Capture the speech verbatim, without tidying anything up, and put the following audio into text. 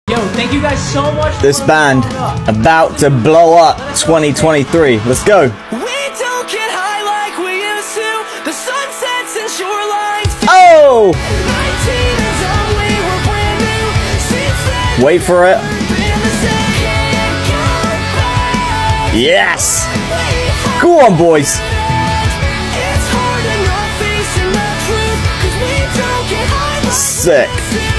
Yo, thank you guys so much for This band about to blow up twenty twenty-three. Let's go. We don't get high like we used to. The sunsets and shorelines. Oh! nineteen is on, we were brand new. Since then, Wait for it. been the same. Can't go back. Yes! We Go on, boys. It's hard enough facing the truth, 'cause we don't get high like we Sick. used to.